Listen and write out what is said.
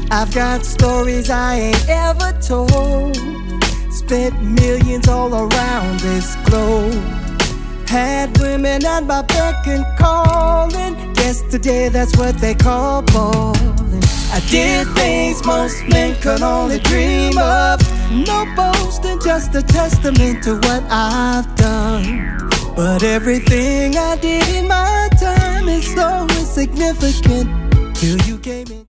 I've got stories I ain't ever told. Spent millions all around this globe. Had women at my beck and calling. Guess today that's what they call ballin'. I did things most men could only dream of. No boasting, just a testament to what I've done. But everything I did in my time is so insignificant till you came in.